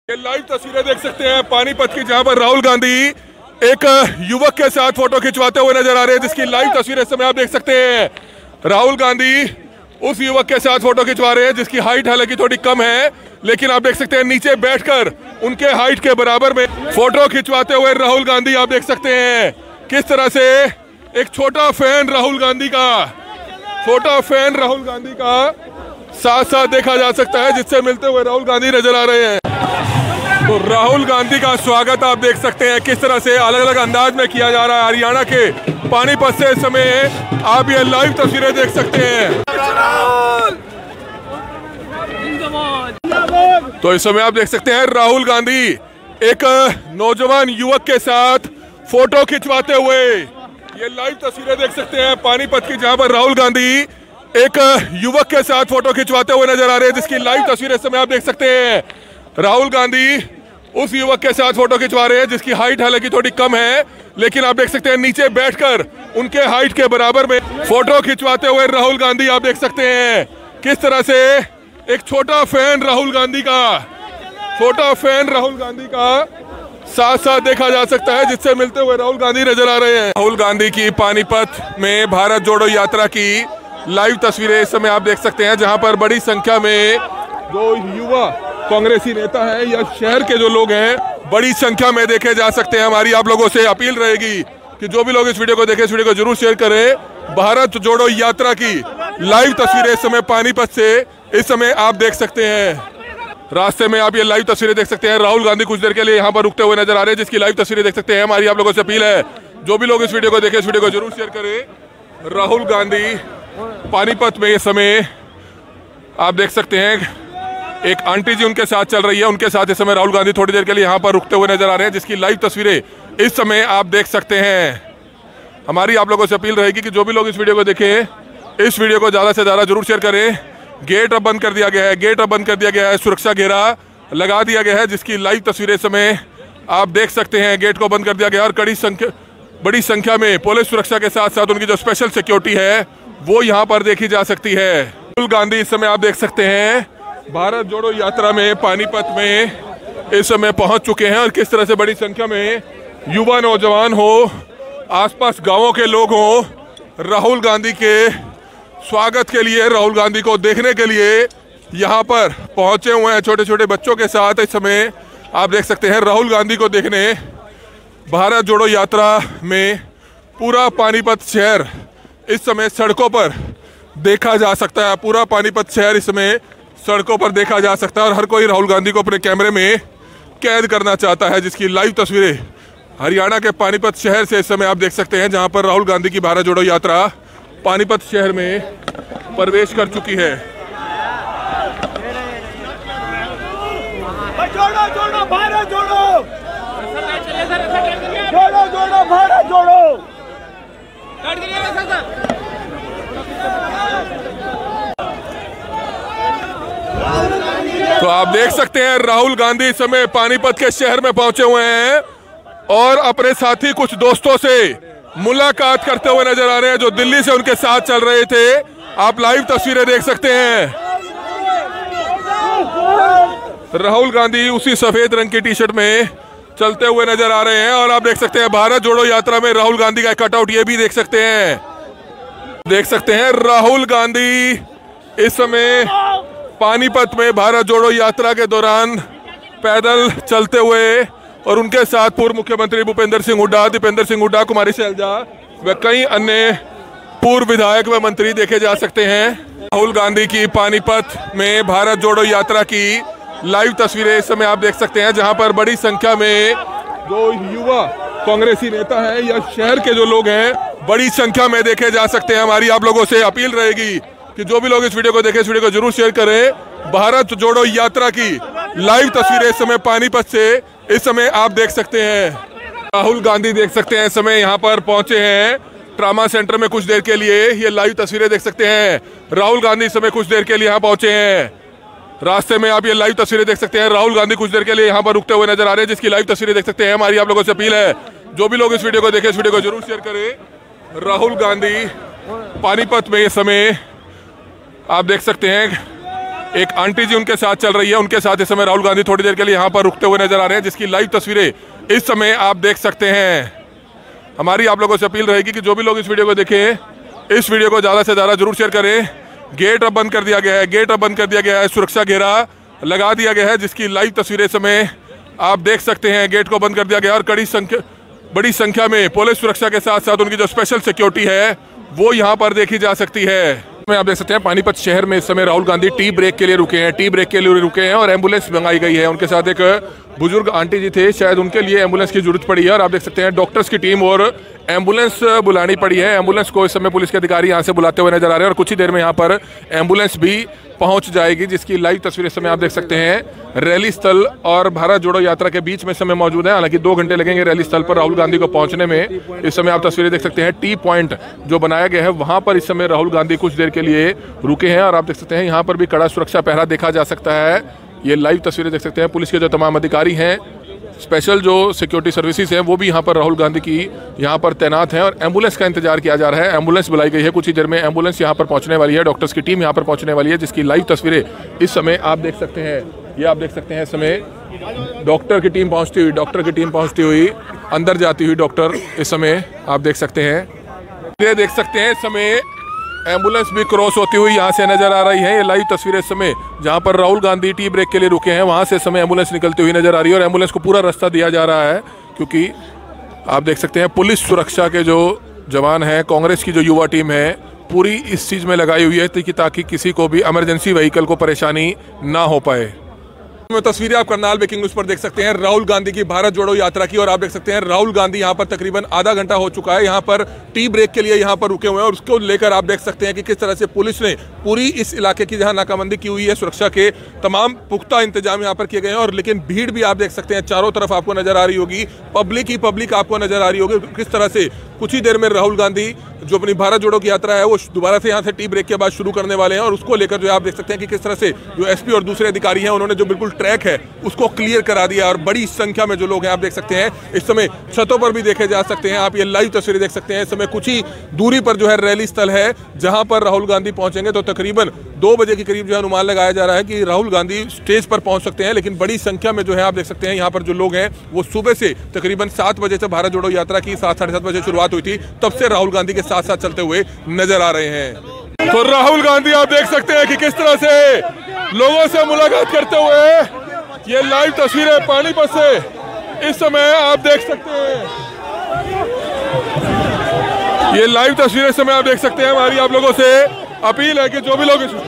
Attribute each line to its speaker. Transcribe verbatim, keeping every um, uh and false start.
Speaker 1: ये लाइव तस्वीरें देख सकते हैं पानीपत की, जहां पर राहुल गांधी एक युवक के साथ फोटो खिंचवाते हुए नजर आ रहे हैं, जिसकी लाइव तस्वीरें इस समय आप देख सकते हैं। राहुल गांधी उस युवक के साथ फोटो खिंचवा रहे हैं जिसकी हाइट हालांकि थोड़ी कम है, लेकिन आप देख सकते हैं नीचे बैठकर उनके हाइट के बराबर में फोटो खिंचवाते हुए राहुल गांधी आप देख सकते हैं किस तरह से एक छोटा फैन राहुल गांधी का छोटा फैन राहुल गांधी का साथ साथ देखा जा सकता है, जिससे मिलते हुए राहुल गांधी नजर आ रहे हैं। तो राहुल गांधी का स्वागत आप देख सकते हैं किस तरह से अलग अलग अंदाज में किया जा रहा है। हरियाणा के पानीपत से इस समय आप ये लाइव तस्वीरें देख सकते हैं। तो इस समय आप देख सकते हैं राहुल गांधी एक नौजवान युवक के साथ फोटो खिंचवाते हुए, ये लाइव तस्वीरें देख सकते हैं पानीपत की, जहां पर राहुल गांधी एक युवक के साथ फोटो खिंचवाते हुए नजर आ रहे हैं, जिसकी लाइव तस्वीरें इस समय आप देख सकते हैं। राहुल गांधी उस युवक के साथ फोटो खिंचवा रहे हैं जिसकी हाइट हालांकि थोड़ी कम है, लेकिन आप देख सकते हैं नीचे बैठकर उनके हाइट के बराबर में फोटो खिंचवाते हुए राहुल गांधी आप देख सकते हैं किस तरह से एक छोटा फैन राहुल गांधी का छोटा फैन राहुल गांधी का साथ साथ देखा जा सकता है, जिससे मिलते हुए राहुल गांधी नजर आ रहे हैं। राहुल गांधी की पानीपत में भारत जोड़ो यात्रा की लाइव तस्वीरें इस समय आप देख सकते हैं, जहां पर बड़ी संख्या में जो युवा कांग्रेसी नेता हैं या शहर के जो लोग हैं बड़ी संख्या में देखे जा सकते हैं। हमारी आप लोगों से अपील रहेगी कि जो भी लोग इस वीडियो को देखें, इस वीडियो को जरूर शेयर करें। भारत जोड़ो यात्रा की लाइव तस्वीरें इस समय पानीपत से इस समय आप देख सकते हैं। रास्ते में आप ये लाइव तस्वीरें देख सकते हैं। राहुल गांधी कुछ देर के लिए यहाँ पर रुकते हुए नजर आ रहे हैं, जिसकी लाइव तस्वीरें देख सकते हैं। हमारी आप लोगों से अपील है, जो भी लोग इस वीडियो को देखें, इस वीडियो को जरूर शेयर करें। राहुल गांधी पानीपत में इस समय आप देख सकते हैं एक आंटी जी उनके साथ चल रही है, उनके साथ इस समय राहुल गांधी थोड़ी देर के लिए यहाँ पर रुकते हुए नजर आ रहे हैं, जिसकी लाइव तस्वीरें इस समय आप देख सकते हैं। हमारी आप लोगों से अपील रहेगी कि जो भी लोग इस वीडियो को देखें, इस वीडियो को ज़्यादा से ज़्यादा जरूर शेयर करें। गेट अब बंद कर दिया गया है गेट अब बंद कर दिया गया है सुरक्षा घेरा लगा दिया गया है, जिसकी लाइव तस्वीरें इस समय आप देख सकते हैं। गेट को बंद कर दिया गया और कड़ी संख्या बड़ी संख्या में पुलिस सुरक्षा के साथ साथ उनकी जो स्पेशल सिक्योरिटी है वो यहाँ पर देखी जा सकती है। राहुल गांधी इस समय आप देख सकते हैं भारत जोड़ो यात्रा में पानीपत में इस समय पहुंच चुके हैं, और किस तरह से बड़ी संख्या में युवा नौजवान हो, आसपास गांवों के लोग हो, राहुल गांधी के स्वागत के लिए, राहुल गांधी को देखने के लिए यहां पर पहुंचे हुए हैं। छोटे छोटे बच्चों के साथ इस समय आप देख सकते हैं राहुल गांधी को देखने भारत जोड़ो यात्रा में पूरा पानीपत शहर इस समय सड़कों पर देखा जा सकता है। पूरा पानीपत शहर इस समय सड़कों पर देखा जा सकता है, और हर कोई राहुल गांधी को अपने कैमरे में कैद करना चाहता है, जिसकी लाइव तस्वीरें हरियाणा के पानीपत शहर से इस समय आप देख सकते हैं, जहां पर राहुल गांधी की भारत जोड़ो यात्रा पानीपत शहर में प्रवेश कर चुकी है।
Speaker 2: जोड़ो जोड़ो भारत जोड़ो जोड़ो जोड़ो भारत जोड़ो।
Speaker 1: तो आप देख सकते हैं राहुल गांधी इस समय पानीपत के शहर में पहुंचे हुए हैं और अपने साथी कुछ दोस्तों से मुलाकात करते हुए नजर आ रहे हैं, जो दिल्ली से उनके साथ चल रहे थे। आप लाइव तस्वीरें देख सकते हैं। राहुल गांधी उसी सफेद रंग की टी शर्ट में चलते हुए नजर आ रहे हैं, और आप देख सकते हैं भारत जोड़ो यात्रा में राहुल गांधी का कटआउट ये भी देख सकते हैं। देख सकते हैं राहुल गांधी इस समय पानीपत में भारत जोड़ो यात्रा के दौरान पैदल चलते हुए, और उनके साथ पूर्व मुख्यमंत्री भूपेंद्र सिंह हुड्डा, दीपेंद्र सिंह हुड्डा, कुमारी शैलजा व कई अन्य पूर्व विधायक व मंत्री देखे जा सकते हैं। राहुल गांधी की पानीपत में भारत जोड़ो यात्रा की लाइव तस्वीरें इस समय आप देख सकते हैं, जहां पर बड़ी संख्या में जो युवा कांग्रेसी नेता हैं या शहर के जो लोग हैं बड़ी संख्या में देखे जा सकते हैं। हमारी आप लोगों से अपील रहेगी कि जो भी लोग इस वीडियो को देखें, इस वीडियो को जरूर शेयर करें। भारत जोड़ो यात्रा की लाइव तस्वीरें इस समय पानीपत से इस समय आप देख सकते हैं। राहुल गांधी देख सकते हैं इस समय यहाँ पर पहुंचे हैं ट्रामा सेंटर में कुछ देर के लिए। ये लाइव तस्वीरें देख सकते हैं। राहुल गांधी इस समय कुछ देर के लिए यहाँ पहुंचे हैं। रास्ते में आप ये लाइव तस्वीरें देख सकते हैं। राहुल गांधी कुछ देर के लिए यहाँ पर रुकते हुए नजर आ रहे हैं, जिसकी लाइव तस्वीरें देख सकते हैं। हमारी आप लोगों से अपील है, जो भी लोग इस वीडियो को देखें, इस वीडियो को जरूर शेयर करें। राहुल गांधी पानीपत में इस समय आप देख सकते हैं एक आंटी जी उनके साथ चल रही है, उनके साथ इस समय राहुल गांधी थोड़ी देर के लिए यहाँ पर रुकते हुए नजर आ रहे हैं, जिसकी लाइव तस्वीरें इस समय आप देख सकते हैं। हमारी आप लोगों से अपील रहेगी कि जो भी लोग इस वीडियो को देखें, इस वीडियो को ज़्यादा से ज़्यादा जरूर शेयर करें। गेट अब बंद कर दिया गया है, गेट अब बंद कर दिया गया है, सुरक्षा घेरा लगा दिया गया है, जिसकी लाइव तस्वीरें समय आप देख सकते हैं। गेट को बंद कर दिया गया और कड़ी संख्या बड़ी संख्या में पुलिस सुरक्षा के साथ साथ उनकी जो स्पेशल सिक्योरिटी है वो यहाँ पर देखी जा सकती है। में आप देख सकते हैं पानीपत शहर में इस समय राहुल गांधी टी ब्रेक के लिए रुके हैं, टी ब्रेक के लिए रुके हैं और एम्बुलेंस मंगाई गई है। उनके साथ एक बुजुर्ग आंटी जी थे, शायद उनके लिए एम्बुलेंस की जरूरत पड़ी है और आप देख सकते हैं डॉक्टर्स की टीम और एम्बुलेंस बुलानी पड़ी है। एम्बुलेंस को इस समय पुलिस के अधिकारी यहाँ से बुलाते हुए नजर आ रहे हैं और कुछ ही देर में यहाँ पर एम्बुलेंस भी पहुंच जाएगी, जिसकी लाइव तस्वीरें इस समय आप देख सकते हैं। रैली स्थल और भारत जोड़ो यात्रा के बीच में इस समय मौजूद है, हालांकि दो घंटे लगेंगे रैली स्थल पर राहुल गांधी को पहुंचने में। इस समय आप तस्वीरें देख सकते हैं, टी पॉइंट जो बनाया गया है वहां पर इस समय राहुल गांधी कुछ देर के लिए रुके हैं और आप देख सकते हैं यहाँ पर भी कड़ा सुरक्षा पहरा देखा जा सकता है। ये लाइव तस्वीरें देख सकते हैं, पुलिस के जो तमाम अधिकारी हैं, स्पेशल जो सिक्योरिटी सर्विसेज हैं वो भी यहाँ पर राहुल गांधी की यहाँ पर तैनात हैं और एम्बुलेंस का इंतजार किया जा रहा है। एम्बुलेंस बुलाई गई है, कुछ ही देर में एम्बुलेंस यहाँ पर पहुँचने वाली है, डॉक्टर्स की टीम यहाँ पर पहुँचने वाली है, जिसकी लाइव तस्वीरें इस समय आप देख सकते हैं। ये आप देख सकते हैं इस समय डॉक्टर की टीम पहुँचती हुई डॉक्टर की टीम पहुँचती हुई अंदर जाती हुई डॉक्टर इस समय आप देख सकते हैं। ये देख सकते हैं इस समय एम्बुलेंस भी क्रॉस होती हुई यहाँ से नजर आ रही है। ये लाइव तस्वीरें इस समय जहाँ पर राहुल गांधी टी ब्रेक के लिए रुके हैं वहाँ से इस समय एम्बुलेंस निकलती हुई नजर आ रही है और एम्बुलेंस को पूरा रास्ता दिया जा रहा है, क्योंकि आप देख सकते हैं पुलिस सुरक्षा के जो जवान हैं, कांग्रेस की जो युवा टीम है पूरी इस चीज़ में लगाई हुई है कि ताकि किसी को भी इमरजेंसी व्हीकल को परेशानी ना हो पाए। में तस्वीरें आप करनाल ब्रेकिंग न्यूज पर देख सकते हैं राहुल गांधी की भारत जोड़ो यात्रा की, और आप देख सकते हैं राहुल गांधी यहां पर तकरीबन आधा घंटा हो चुका है, यहां पर टी ब्रेक के लिए यहां पर रुके हुए हैं और उसको लेकर आप देख सकते हैं कि किस तरह से पुलिस ने पूरी इस इलाके की जहां नाकाबंदी की हुई है, सुरक्षा के तमाम पुख्ता इंतजाम यहां पर किए गए हैं। और लेकिन भीड़ भी आप देख सकते हैं चारों तरफ आपको नजर आ रही होगी, पब्लिक ही पब्लिक आपको नजर आ रही होगी। किस तरह से कुछ ही देर में राहुल गांधी जो अपनी भारत जोड़ो की यात्रा है वो दोबारा से यहाँ से टी ब्रेक के बाद शुरू करने वाले हैं और उसको लेकर जो आप देख सकते हैं कि किस तरह से जो एसपी और दूसरे अधिकारी हैं उन्होंने जो बिल्कुल ट्रैक है उसको क्लियर करा दिया और बड़ी संख्या में जो लोग हैं आप देख सकते हैं इस समय छतों पर भी देखे जा सकते हैं। आप ये लाइव तस्वीरें देख सकते हैं, इस समय कुछ ही दूरी पर जो है रैली स्थल है जहां पर राहुल गांधी पहुंचेंगे। तो तकरीबन दो बजे के करीब जो है अनुमान लगाया जा रहा है कि राहुल गांधी स्टेज पर पहुंच सकते हैं, लेकिन बड़ी संख्या में जो है आप देख सकते हैं यहाँ पर जो लोग हैं वो सुबह से तकरीबन सात बजे से भारत जोड़ो यात्रा की सात साढ़े सात बजे शुरुआत हुई थी, तब से राहुल गांधी के साथ साथ चलते हुए नजर आ रहे हैं। तो राहुल गांधी आप देख सकते हैं कि किस तरह से लोगों से मुलाकात करते हुए ये लाइव तस्वीरें पानीपत से इस समय आप देख सकते हैं। ये लाइव तस्वीरें समय आप देख सकते हैं। हमारी आप लोगों से अपील है कि जो भी लोग